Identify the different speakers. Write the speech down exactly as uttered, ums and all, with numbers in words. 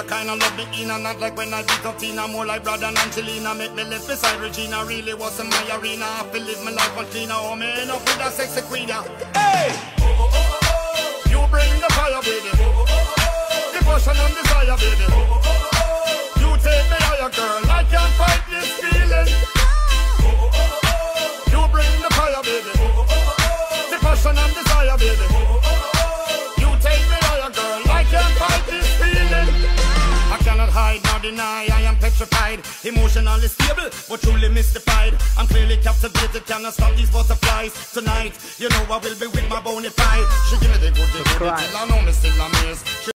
Speaker 1: I kinda love me in and not like when I beat up Tina. More like brother and Angelina. Make me live beside Regina. Really wasn't my arena. I feel live my life on cleaner. Oh man, up with that sexy queen. Hey! You bring the fire, baby. Devotion and desire, baby. You take me higher, girl. I can't fight this feeling. You bring the fire, baby. Devotion and desire, baby. You take me higher, girl. I can't fight this feeling. I cannot hide nor deny, I am petrified. Emotionally stable, but truly mystified. I'm clearly captivated, cannot stop these butterflies. Tonight, you know I will be with my bona fide. She give me the good, the good, till I know me still amaze. She